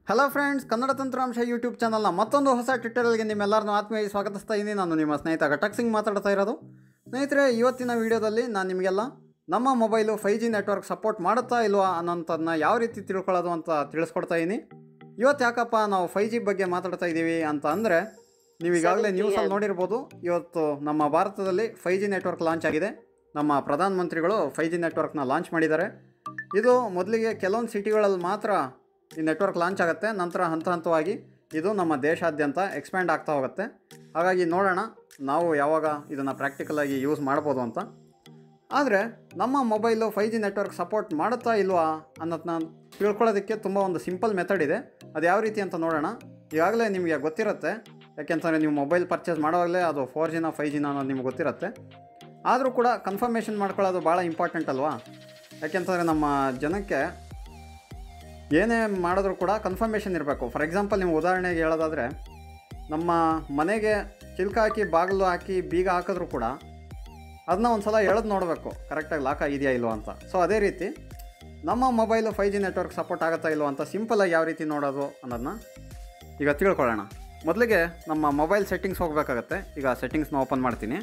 Hello friends, Kannada ತಂತ್ರಾಂಶ YouTube ಚಾನಲ್ನ ಮತ್ತೊಂದು ಹೊಸ ಟ್ಯುಟೋರಿಯಲ್ಗೆ ನಿಮ್ಮೆಲ್ಲರನ್ನು ಆತ್ಮೀಯವಾಗಿ ಸ್ವಾಗತಿಸ್ತಾ ಇದ್ದೀನಿ. ನಾನು ನಿಮ್ಮ ಸ್ನೇಹಿತ ಗಟಕ್ ಸಿಂಗ್ ಮಾತಾಡ್ತಾ ಇರೋದು. ಸ್ನೇಹಿತರೆ, ಇವತ್ತಿನ ವಿಡಿಯೋದಲ್ಲಿ ನಾನು ನಿಮಗೆಲ್ಲ ನಮ್ಮ ಮೊಬೈಲು 5G ನೆಟ್ವರ್ಕ್ ಸಪೋರ್ಟ್ ಮಾಡುತ್ತಾ ಇಲ್ವಾ ಅನ್ನೋಂಥದ್ದನ್ನ ಯಾವ ರೀತಿ ತಿಳ್ಕೊಳ್ಳೋದು ಅಂತ ತಿಳಿಸ್ಕೊಡ್ತಾ ಇದ್ದೀನಿ. ಇವತ್ತು ಯಾಕಪ್ಪ ನಾವು 5G ಬಗ್ಗೆ ಮಾತಾಡ್ತಾ ಇದ್ದೀವಿ ಅಂತ ಅಂದರೆ, ನೀವು ಈಗಾಗಲೇ ನ್ಯೂಸಲ್ಲಿ ನೋಡಿರ್ಬೋದು. ಇವತ್ತು ನಮ್ಮ ಭಾರತದಲ್ಲಿ 5G ನೆಟ್ವರ್ಕ್ ಲಾಂಚ್ ಆಗಿದೆ. ನಮ್ಮ ಪ್ರಧಾನಮಂತ್ರಿಗಳು 5G ನೆಟ್ವರ್ಕ್ನ ಲಾಂಚ್ ಮಾಡಿದ್ದಾರೆ. ಇದು ಮೊದಲಿಗೆ ಕೆಲವೊಂದು ಸಿಟಿಗಳಲ್ಲಿ ಮಾತ್ರ ಈ ನೆಟ್ವರ್ಕ್ ಲಾಂಚ್ ಆಗುತ್ತೆ. ನಂತರ ಹಂತ ಹಂತವಾಗಿ ಇದು ನಮ್ಮ ದೇಶಾದ್ಯಂತ ಎಕ್ಸ್ಪ್ಯಾಂಡ್ ಆಗ್ತಾ ಹೋಗುತ್ತೆ. ಹಾಗಾಗಿ ನೋಡೋಣ ನಾವು ಯಾವಾಗ ಇದನ್ನು ಪ್ರಾಕ್ಟಿಕಲಾಗಿ ಯೂಸ್ ಮಾಡ್ಬೋದು ಅಂತ. ಆದರೆ ನಮ್ಮ ಮೊಬೈಲು 5G ನೆಟ್ವರ್ಕ್ ಸಪೋರ್ಟ್ ಮಾಡುತ್ತಾ ಇಲ್ವಾ ಅನ್ನೋದನ್ನ ತಿಳ್ಕೊಳ್ಳೋದಕ್ಕೆ ತುಂಬ ಒಂದು ಸಿಂಪಲ್ ಮೆಥಡ್ ಇದೆ. ಅದು ಯಾವ ರೀತಿ ಅಂತ ನೋಡೋಣ. ಈಗಾಗಲೇ ನಿಮಗೆ ಗೊತ್ತಿರುತ್ತೆ, ಯಾಕೆಂತಂದರೆ ನೀವು ಮೊಬೈಲ್ ಪರ್ಚೇಸ್ ಮಾಡುವಾಗಲೇ ಅದು 4Gನ 5Gನ ಅನ್ನೋದು ನಿಮ್ಗೆ ಗೊತ್ತಿರುತ್ತೆ. ಆದರೂ ಕೂಡ ಕನ್ಫರ್ಮೇಷನ್ ಮಾಡ್ಕೊಳ್ಳೋದು ಭಾಳ ಇಂಪಾರ್ಟೆಂಟ್ ಅಲ್ವಾ? ಯಾಕೆಂತಂದರೆ ನಮ್ಮ ಜನಕ್ಕೆ ಏನೇ ಮಾಡಿದ್ರೂ ಕೂಡ ಕನ್ಫರ್ಮೇಷನ್ ಇರಬೇಕು. ಫಾರ್ ಎಕ್ಸಾಂಪಲ್, ನಿಮ್ಗೆ ಉದಾಹರಣೆಗೆ ಹೇಳೋದಾದರೆ, ನಮ್ಮ ಮನೆಗೆ ಚಿಲ್ಕ ಹಾಕಿ ಬಾಗಿಲು ಹಾಕಿ ಬೀಗ ಹಾಕಿದ್ರೂ ಕೂಡ ಅದನ್ನ ಒಂದು ಸಲ ಎಳೆದು ನೋಡಬೇಕು ಕರೆಕ್ಟಾಗಿ ಲಾಕ್ ಆಗಿದೆಯಾ ಇಲ್ವೋ ಅಂತ. ಸೊ ಅದೇ ರೀತಿ ನಮ್ಮ ಮೊಬೈಲು 5G ನೆಟ್ವರ್ಕ್ ಸಪೋರ್ಟ್ ಆಗುತ್ತಾ ಇಲ್ವೋ ಅಂತ ಸಿಂಪಲಾಗಿ ಯಾವ ರೀತಿ ನೋಡೋದು ಅನ್ನೋದನ್ನ ಈಗ ತಿಳ್ಕೊಳ್ಳೋಣ. ಮೊದಲಿಗೆ ನಮ್ಮ ಮೊಬೈಲ್ ಸೆಟ್ಟಿಂಗ್ಸ್ ಹೋಗಬೇಕಾಗತ್ತೆ. ಈಗ ಸೆಟ್ಟಿಂಗ್ಸ್ನ ಓಪನ್ ಮಾಡ್ತೀನಿ.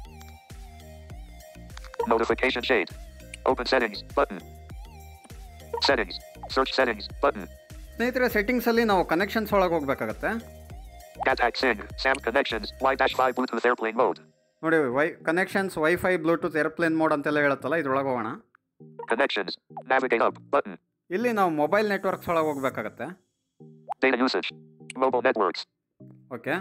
Notification shade. Open settings button. Settings. Search settings button. ಸ್ನೇಹಿತರೆ, ಸೆಟ್ಟಿಂಗ್ಸಲ್ಲಿ ನಾವು ಕನೆಕ್ಷನ್ಸ್ ಒಳಗೆ ಹೋಗಬೇಕಾಗತ್ತೆ. Gatak Singh. SAM connections. Y-5 Bluetooth airplane mode. ನೋಡಿ, connections wifi bluetooth airplane mode ಅಂತೆಲ್ಲ ಹೇಳುತ್ತಲ್ಲ, ಇದ್ರೊಳಗೆ ಹೋಗೋಣ. Connections. Navigate up button. ಇಲ್ಲಿ ನಾವು ಮೊಬೈಲ್ ನೆಟ್ವರ್ಕ್ಸ್ ಒಳಗೆ ಹೋಗಬೇಕಾಗತ್ತೆ. Data usage. Mobile networks. Okay.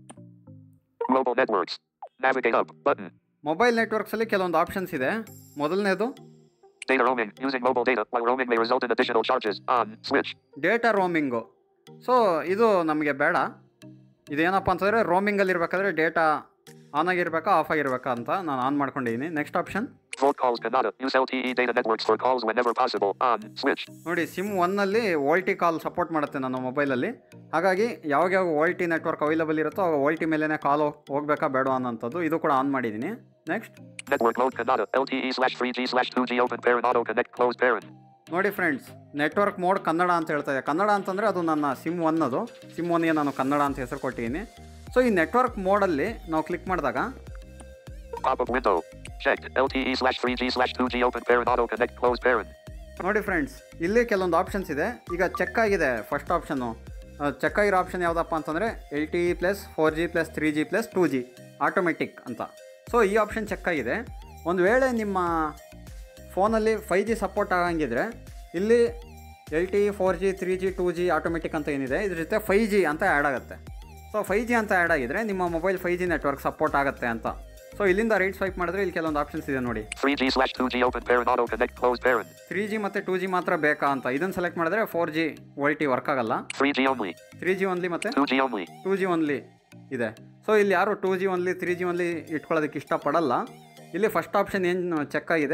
Mobile networks. Navigate up button. Mobile ನೆಟ್ವರ್ಕ್ಸಲ್ಲಿ ಕೆಲವೊಂದು ಆಪ್ಷನ್ಸ್ ಇದೆ. ಮೊದಲನೇದು Data roaming. Using mobile data while roaming may result in additional charges. On switch. Data roaming. So ಇದು ನಮಗೆ ಬೇಡ. ಇದೇನಪ್ಪ ಅಂತಂದರೆ, ರೋಮಿಂಗಲ್ಲಿ ಇರಬೇಕಾದ್ರೆ ಡೇಟಾ ಆನ್ ಆಗಿರಬೇಕಾ ಆಫ್ ಆಗಿರಬೇಕಾ ಅಂತ ನಾನು ಆನ್ ಮಾಡ್ಕೊಂಡಿದ್ದೀನಿ. Next option Voice calls Kannada. Use LTE data networks for calls whenever possible. On switch. ನೋಡಿ, ಸಿಮ್ 1ನಲ್ಲಿ VoLTE ಕಾಲ್ ಸಪೋರ್ಟ್ ಮಾಡುತ್ತೆ ನನ್ನ ಮೊಬೈಲಲ್ಲಿ. ಹಾಗಾಗಿ ಯಾವಾಗ VoLTE ನೆಟ್ವರ್ಕ್ ಅವೈಲೇಬಲ್ ಇರುತ್ತೋ ಆವಾಗ VoLTE ಮೇಲೇ ಕಾಲ್ ಹೋಗಬೇಕಾ ಬೇಡ ಅನ್ನೋಂಥದ್ದು ಇದು ಕೂಡ ಆನ್ ಮಾಡಿದ್ದೀನಿ. Next Network mode Kannada. LTE/3G/2G open parent auto connect close parent. ನೋಡಿ ಫ್ರೆಂಡ್ಸ್, ನೆಟ್ವರ್ಕ್ ಮೋಡ್ ಕನ್ನಡ ಅಂತ ಹೇಳ್ತಾ ಇದೆ. ಕನ್ನಡ ಅಂತಂದರೆ ಅದು ನನ್ನ ಸಿಮ್ 1 ಅದು. ಸಿಮ್ 1ಗೆ ನಾನು ಕನ್ನಡ ಅಂತ ಹೆಸರು ಕೊಟ್ಟಿದ್ದೀನಿ. ಸೊ ಈ ನೆಟ್ವರ್ಕ್ ಮೋಡಲ್ಲಿ ನಾವು ಕ್ಲಿಕ್ ಮಾಡಿದಾಗ Pop-up window. Checked. LTE/3G/2G open parent auto connect close parent. ನೋಡಿ ಫ್ರೆಂಡ್ಸ್, ಇಲ್ಲಿ ಕೆಲವೊಂದು ಆಪ್ಷನ್ಸ್ ಇದೆ. ಈಗ ಚೆಕ್ ಆಗಿದೆ ಫಸ್ಟ್ ಆಪ್ಷನ್ನು. ಚೆಕ್ ಆಗಿರೋ ಆಪ್ಷನ್ ಯಾವುದಪ್ಪ ಅಂತಂದರೆ LTE + 4G + 3G + 2G automatic ಅಂತ. ಸೊ ಈ ಆಪ್ಷನ್ ಚೆಕ್ ಆಗಿದೆ. ಒಂದು ವೇಳೆ ನಿಮ್ಮ ಫೋನಲ್ಲಿ 5G ಸಪೋರ್ಟ್ ಆಗಂಗಿದ್ರೆ ಇಲ್ಲಿ LTE 4G 3G 2G automatic ಅಂತ ಏನಿದೆ, ಇದ್ರ ಜೊತೆ 5G ಅಂತ ಆ್ಯಡ್ ಆಗುತ್ತೆ. ಸೊ 5G ಅಂತ ಆ್ಯಡ್ ಆಗಿದ್ರೆ ನಿಮ್ಮ ಮೊಬೈಲ್ 5G ನೆಟ್ವರ್ಕ್ ಸಪೋರ್ಟ್ ಆಗುತ್ತೆ ಅಂತ. ಸೊ ಇಲ್ಲಿಂದ ರೈಟ್ ಸ್ವೈಪ್ ಮಾಡಿದ್ರೆ ಇಲ್ಲಿ ಕೆಲವೊಂದು ಆಪ್ಷನ್ಸ್ ಇದೆ ನೋಡಿ. 3G/2G open parent auto connect close parent. 3G ಮತ್ತು 2G ಮಾತ್ರ ಬೇಕಾ ಅಂತ ಇದನ್ನು ಸೆಲೆಕ್ಟ್ ಮಾಡಿದ್ರೆ 4G VoLTE ವರ್ಕ್ ಆಗಲ್ಲ. 3G only. 3G ಓನ್ಲಿ ಮತ್ತು 2G only. 2G ಓನ್ಲಿ ಇದೆ. ಸೊ ಇಲ್ಲಿ ಯಾರು 2G ಓನ್ಲಿ 3G ಓನ್ಲಿ ಇಟ್ಕೊಳ್ಳೋದಕ್ಕೆ ಇಷ್ಟಪಡಲ್ಲ. ಇಲ್ಲಿ ಫಸ್ಟ್ ಆಪ್ಷನ್ ಏನು ಚೆಕ್ ಆಗಿದೆ,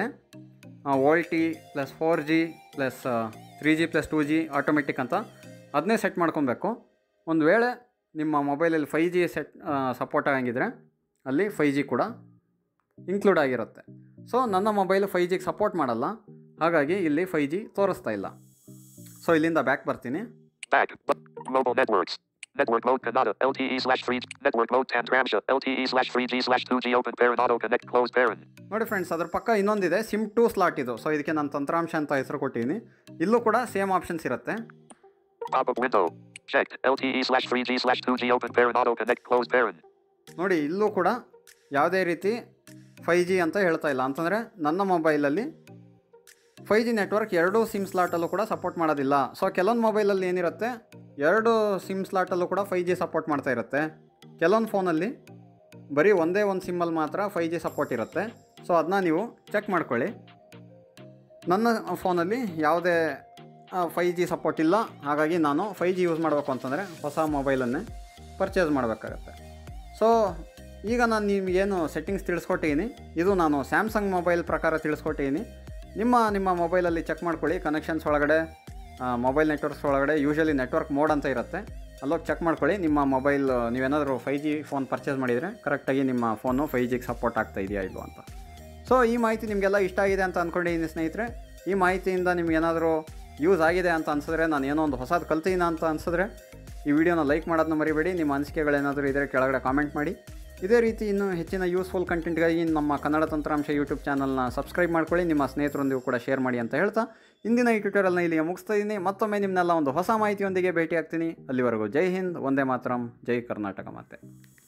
VoLTE + 4G + 3G + 2G automatic ಅಂತ ಅದನ್ನೇ ಸೆಟ್ ಮಾಡ್ಕೊಬೇಕು. ಒಂದು ವೇಳೆ ನಿಮ್ಮ ಮೊಬೈಲಲ್ಲಿ 5G ಸಪೋರ್ಟ್ ಆಗಂಗಿದ್ರೆ ಅಲ್ಲಿ 5G ಕೂಡ ಇನ್ಕ್ಲೂಡ್ ಆಗಿರುತ್ತೆ. ಸೊ ನನ್ನ ಮೊಬೈಲು 5Gಗೆ ಸಪೋರ್ಟ್ ಮಾಡಲ್ಲ, ಹಾಗಾಗಿ ಇಲ್ಲಿ 5G ತೋರಿಸ್ತಾ ಇಲ್ಲ. ಸೊ ಇಲ್ಲಿಂದ ಬ್ಯಾಕ್ ಬರ್ತೀನಿ. Back. Mobile networks. Network mode Kannada. LTE/3G. Network mode Tantramsha. LTE/3G/2G open parent auto connect close parent. ನೋಡಿ ಫ್ರೆಂಡ್ಸ್, ಅದ್ರ ಪಕ್ಕ ಇನ್ನೊಂದಿದೆ ಸಿಮ್ 2 ಸ್ಲಾಟ್ ಇದು. ಸೊ ಇದಕ್ಕೆ ನಾನು ತಂತ್ರಾಂಶ ಅಂತ ಹೆಸರು ಕೊಟ್ಟಿದ್ದೀನಿ. ಇಲ್ಲೂ ಕೂಡ ಸೇಮ್ ಆಪ್ಷನ್ಸ್ ಇರುತ್ತೆ. Pop-up window. Checked. LTE/3G/2G open parent auto connect close parent. ನೋಡಿ, ಇಲ್ಲೂ ಕೂಡ ಯಾವುದೇ ರೀತಿ 5G ಅಂತ ಹೇಳ್ತಾ ಇಲ್ಲ. ಅಂತಂದರೆ ನನ್ನ ಮೊಬೈಲಲ್ಲಿ 5G ನೆಟ್ವರ್ಕ್ 2 ಸಿಮ್ ಸ್ಲಾಟಲ್ಲೂ ಕೂಡ ಸಪೋರ್ಟ್ ಮಾಡೋದಿಲ್ಲ. ಸೊ ಕೆಲವೊಂದು ಮೊಬೈಲಲ್ಲಿ ಏನಿರುತ್ತೆ, 2 ಸಿಮ್ ಸ್ಲಾಟಲ್ಲೂ ಕೂಡ 5G ಸಪೋರ್ಟ್ ಮಾಡ್ತಾ ಇರುತ್ತೆ. ಕೆಲವೊಂದು ಫೋನಲ್ಲಿ ಬರೀ ಒಂದೇ ಒಂದು ಸಿಮ್ಮಲ್ಲಿ ಮಾತ್ರ 5G ಸಪೋರ್ಟ್ ಇರುತ್ತೆ. ಸೊ ಅದನ್ನ ನೀವು ಚೆಕ್ ಮಾಡ್ಕೊಳ್ಳಿ. ನನ್ನ ಫೋನಲ್ಲಿ ಯಾವುದೇ 5G ಸಪೋರ್ಟ್ ಇಲ್ಲ. ಹಾಗಾಗಿ ನಾನು 5G ಯೂಸ್ ಮಾಡಬೇಕು ಅಂತಂದರೆ ಹೊಸ ಮೊಬೈಲನ್ನೇ ಪರ್ಚೇಸ್ ಮಾಡಬೇಕಾಗತ್ತೆ. ಸೊ ಈಗ ನಾನು ನಿಮಗೇನು ಸೆಟ್ಟಿಂಗ್ಸ್ ತಿಳಿಸ್ಕೊಟ್ಟಿದ್ದೀನಿ, ಇದು ನಾನು ಸ್ಯಾಮ್ಸಂಗ್ ಮೊಬೈಲ್ ಪ್ರಕಾರ ತಿಳಿಸ್ಕೊಟ್ಟಿದ್ದೀನಿ. ನಿಮ್ಮ ಮೊಬೈಲಲ್ಲಿ ಚೆಕ್ ಮಾಡ್ಕೊಳ್ಳಿ. ಕನೆಕ್ಷನ್ಸ್ ಒಳಗಡೆ ಮೊಬೈಲ್ ನೆಟ್ವರ್ಕ್ಸ್ ಒಳಗಡೆ ಯೂಶಲಿ ನೆಟ್ವರ್ಕ್ ಮೋಡ್ ಅಂತ ಇರುತ್ತೆ, ಅಲ್ಲೋಗಿ ಚೆಕ್ ಮಾಡ್ಕೊಳ್ಳಿ. ನಿಮ್ಮ ಮೊಬೈಲ್ ನೀವೇನಾದರೂ 5G ಫೋನ್ ಪರ್ಚೇಸ್ ಮಾಡಿದರೆ ಕರೆಕ್ಟಾಗಿ ನಿಮ್ಮ ಫೋನು 5Gಗೆ ಸಪೋರ್ಟ್ ಆಗ್ತಾ ಇದೆಯಾ ಇಲ್ವಾ ಅಂತ. ಸೊ ಈ ಮಾಹಿತಿ ನಿಮಗೆಲ್ಲ ಇಷ್ಟ ಆಗಿದೆ ಅಂತ ಅಂದ್ಕೊಂಡಿದ್ದೀನಿ ಸ್ನೇಹಿತರೆ. ಈ ಮಾಹಿತಿಯಿಂದ ನಿಮಗೇನಾದರೂ ಯೂಸ್ ಆಗಿದೆ ಅಂತ ಅನಿಸಿದ್ರೆ, ನಾನು ಏನೋ ಒಂದು ಹೊಸದು ಕಲ್ತೀನಿ ಅಂತ ಅನಿಸಿದ್ರೆ ಈ ವಿಡಿಯೋನ ಲೈಕ್ ಮಾಡೋದನ್ನ ಮರಿಬೇಡಿ. ನಿಮ್ಮ ಅನಿಸಿಕೆಗಳೇನಾದರೂ ಇದ್ದರೆ ಕೆಳಗಡೆ ಕಾಮೆಂಟ್ ಮಾಡಿ. ಇದೇ ರೀತಿ ಇನ್ನೂ ಹೆಚ್ಚಿನ ಯೂಸ್ಫುಲ್ ಕಂಟೆಂಟ್ಗಾಗಿ ನಮ್ಮ ಕನ್ನಡ ತಂತ್ರಾಂಶ ಯೂಟ್ಯೂಬ್ ಚಾನಲ್ನ ಸಬ್ಸ್ಕ್ರೈಬ್ ಮಾಡ್ಕೊಳ್ಳಿ. ನಿಮ್ಮ ಸ್ನೇಹಿತರೊಂದಿಗೂ ಕೂಡ ಶೇರ್ ಮಾಡಿ ಅಂತ ಹೇಳ್ತಾ ಇಂದಿನ ಈ ಟ್ಯುಟೋರಿಯಲ್ನ ಇಲ್ಲಿಗೆ ಮುಗಿಸ್ತಾ ಇದ್ದೀನಿ. ಮತ್ತೊಮ್ಮೆ ನಿಮ್ಮನ್ನೆಲ್ಲ ಒಂದು ಹೊಸ ಮಾಹಿತಿಯೊಂದಿಗೆ ಭೇಟಿ ಆಗ್ತೀನಿ. ಅಲ್ಲಿವರೆಗೂ ಜೈ ಹಿಂದ್, ವಂದೇ ಮಾತರಂ, ಜೈ ಕರ್ನಾಟಕ ಮಾತೆ.